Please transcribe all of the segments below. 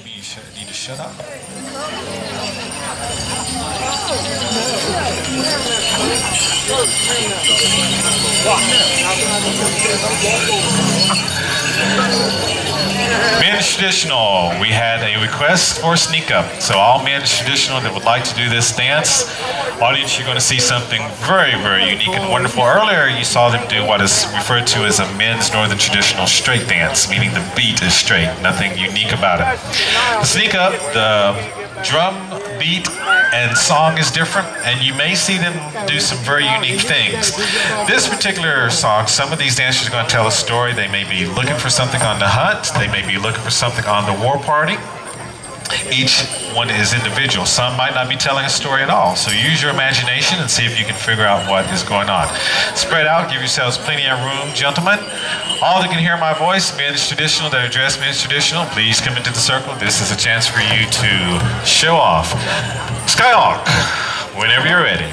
maybe you need to shut up. Men's Traditional, we had a request for a sneak up. So all Men's Traditional that would like to do this dance, audience, you're going to see something very, very unique and wonderful. Earlier you saw them do what is referred to as a men's Northern Traditional straight dance, meaning the beat is straight, nothing unique about it. The sneak up, the drum beat and song is different, and you may see them do some very unique things. This particular song, some of these dancers are going to tell a story. They may be looking for something on the hunt, they may be looking for something on the war party. Each one is individual. Some might not be telling a story at all. So use your imagination and see if you can figure out what is going on. Spread out, give yourselves plenty of room, gentlemen. All that can hear my voice, Men's Traditional, that address Men's Traditional, please come into the circle. This is a chance for you to show off. Skyhawk, whenever you're ready.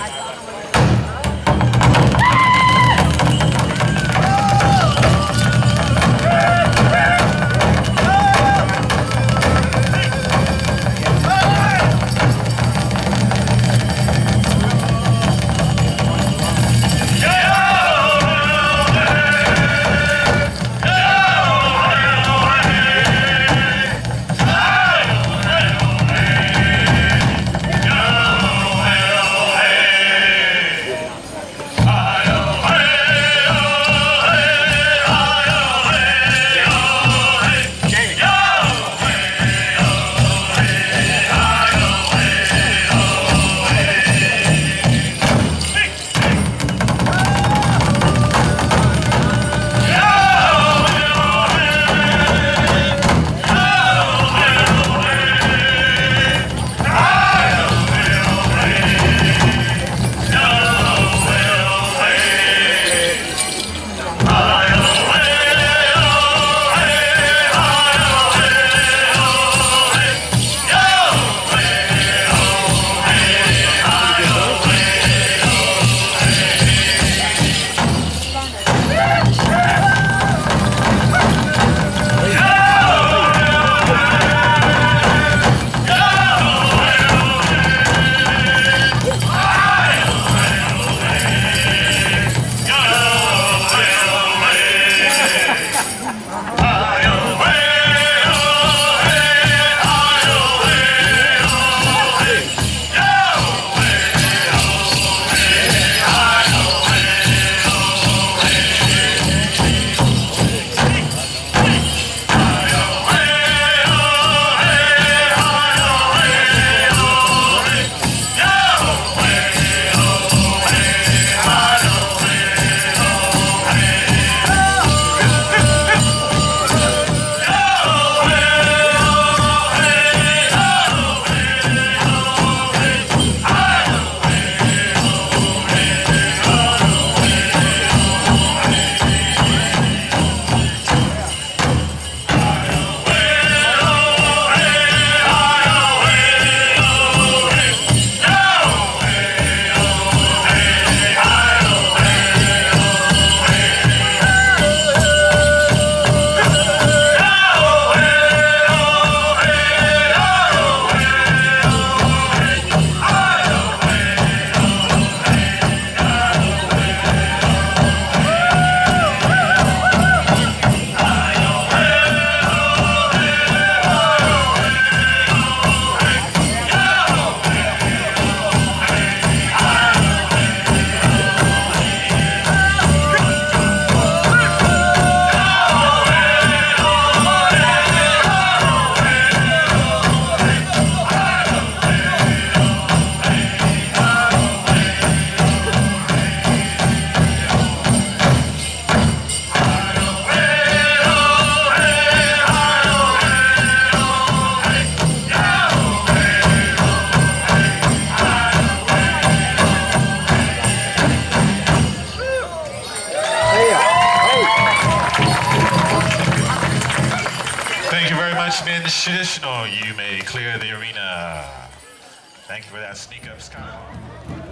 Men's Traditional, you may clear the arena. Thank you for that sneak up, Scott.